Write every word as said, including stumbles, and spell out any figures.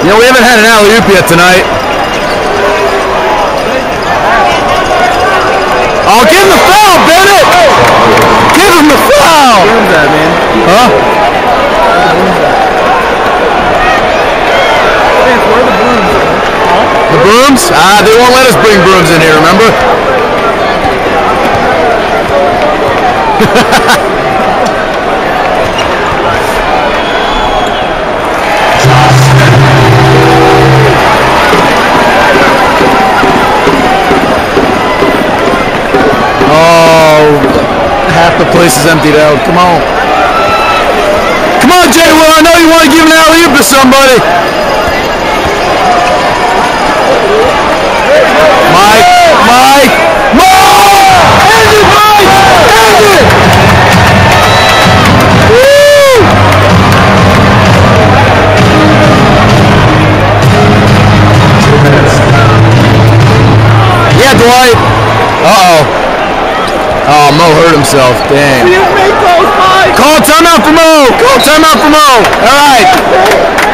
You know, we haven't had an alley-oop yet tonight. Oh, give him the foul, Bennett! Give him the foul! Huh? The brooms? Ah, they won't let us bring brooms in here, remember? Half the place is emptied out. Come on. Come on, Jay Will. I know you want to give an alley-oop to somebody. Mike. Mike. Mike! End it, Mike! End it! Woo! Yeah, Dwight. Uh-oh. Oh, Mo hurt himself. Dang. Call timeout for Mo. Call timeout for Mo. All right.